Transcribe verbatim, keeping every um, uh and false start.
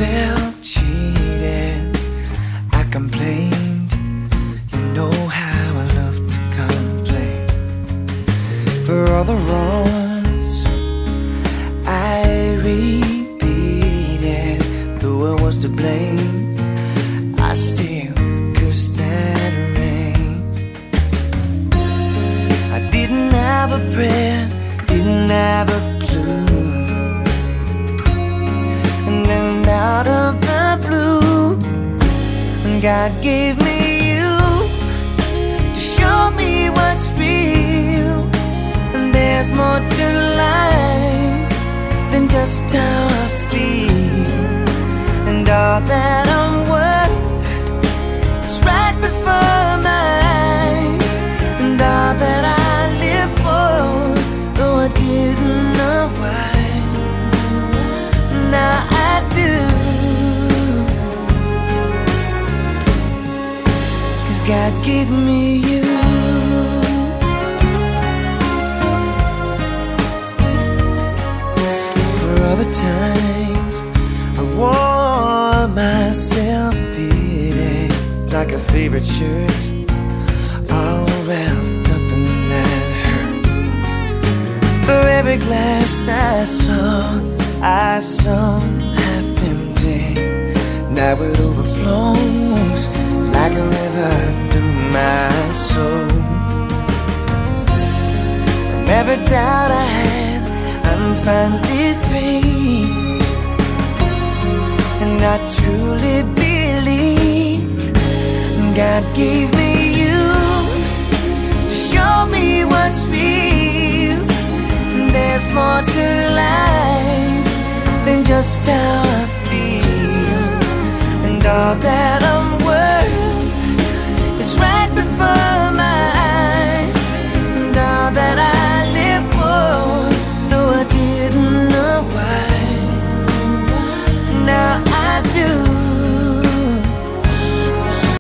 felt cheated, I complained. You know how I love to complain. For all the wrongs I repeated, though I was to blame, I still cursed that rain. I didn't have a prayer, didn't have a clue, and then out of the blue, God gave me you to show me what's real. And there's more to life than just how I feel. And all that I'm worth is right before my eyes. And all that I live for, though I didn't know why, now I do. Cause God gave me you. For all the times I wore myself beating like a favorite shirt, all wrapped up in that hurt. For every glass I saw, I saw half empty. Now it overflows like a river through my soul. From every doubt I had, I'm finally free. And I truly believe God gave me you to show me what's real. And there's more to life than just how I feel. And all that